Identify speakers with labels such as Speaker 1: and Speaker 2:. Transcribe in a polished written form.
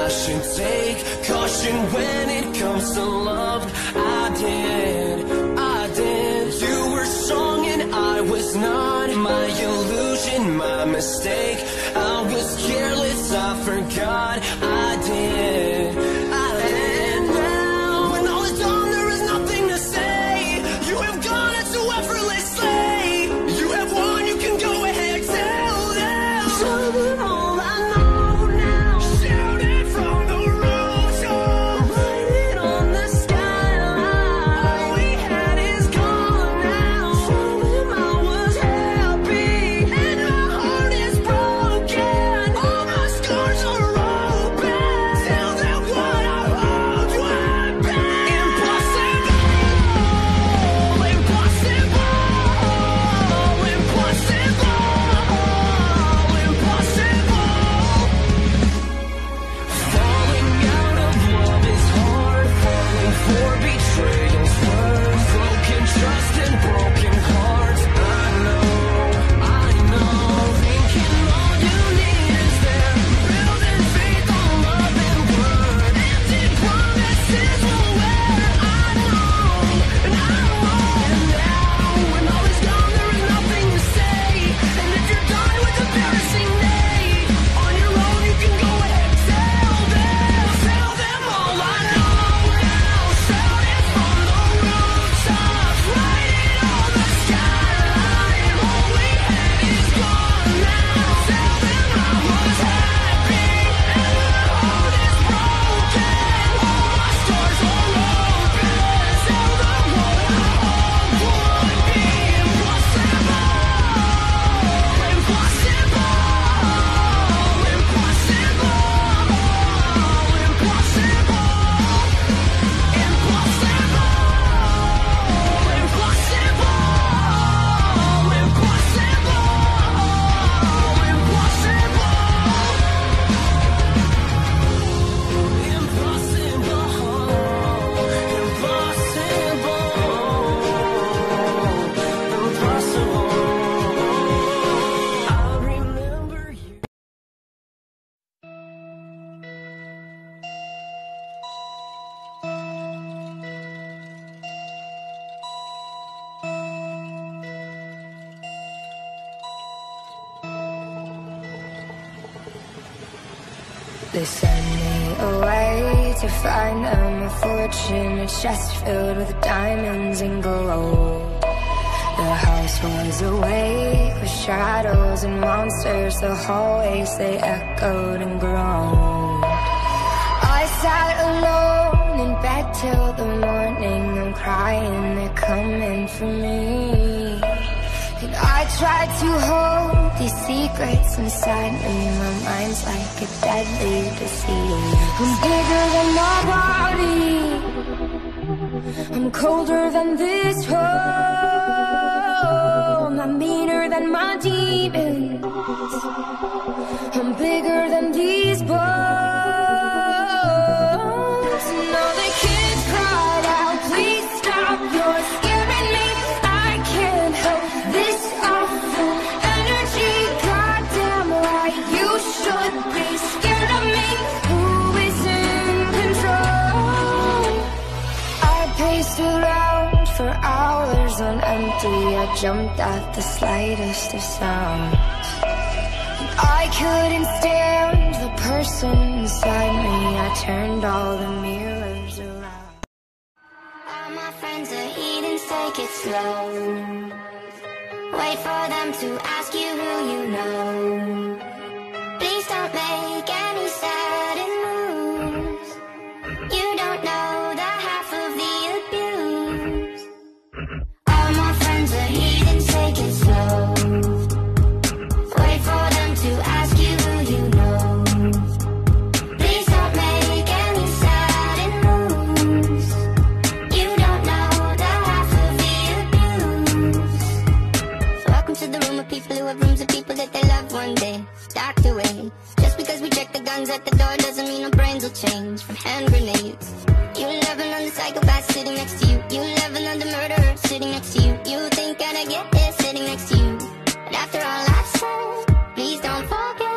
Speaker 1: should take caution when it comes to love. I did. You were strong and I was not. My illusion, my mistake. I was careless, I forgot. I did. And now, when all is done, there is nothing to say. You have gone so effortlessly. You have won, you can go ahead, tell them. Tell them all I know now. Shout it from the rooftop. Write it on the skyline. All we had is gone now. Tell them I was happy and my heart is broken. All my scars are open. Tell them what I hoped would be. Impossible, impossible, impossible, impossible. Falling out of love is hard. Falling for betrayal's worse. Broken trust and broken hearts. I know. Thinking all you need is there. Building faith on love and word. Empty promises will wear. I know. And now, when all is gone, there is nothing to say. And if you're done with embarrassing me, on your own you can go ahead, tell them all I know now. Shout it from the rooftops, write it on the skyline. All we had is gone now. Tell them I was happy and my heart is broken. All my scars are open. Tell them what I hoped would be impossible. Impossible, I remember you.
Speaker 2: They send me away to find them a fortune, a chest filled with diamonds and gold. The house was awake with shadows and monsters. The hallways, they echoed and groaned. I sat alone in bed till the morning. I'm crying, they're coming for me. And I tried to hold these secrets inside me. My mind's like a deadly disease. I'm bigger than my body. I'm colder than this home. I'm meaner than my demons. I'm bigger than these bones. And all the kids cried out, please stop, you're scaring me. I can't help this awful energy. Goddamn right, you should be scared of me. Who is in control? I paced around for hours on empty. I jumped at the slightest of sounds. I couldn't stand the person inside me. I turned all the mirrors around.
Speaker 3: All my friends are heathens, take it slow. Wait for them to ask you who you know. Please don't make any sudden moves. You don't know the half of the abuse. All my friends are heathens, take it slow. Wait for them to ask you who you know. Please don't make any sudden moves. You don't know the half of the abuse. So welcome to the room of people who have rooms of people that they love one day docked away. Just because we check the guns at the door doesn't mean our brains will change from hand grenades. You love another psychopath sitting next to you. You love another murderer sitting next to you. You think that I get it sitting next to you. But after all I've said, please don't forget.